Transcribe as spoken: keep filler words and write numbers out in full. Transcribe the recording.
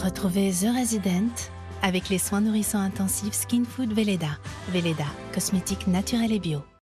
Retrouvez The Resident avec les soins nourrissants intensifs Skin Food Velleda. Velleda, cosmétique naturel et bio.